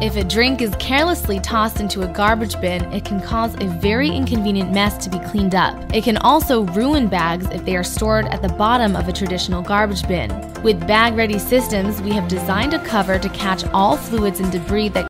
If a drink is carelessly tossed into a garbage bin, it can cause a very inconvenient mess to be cleaned up. It can also ruin bags if they are stored at the bottom of a traditional garbage bin. With bag-ready systems, we have designed a cover to catch all fluids and debris that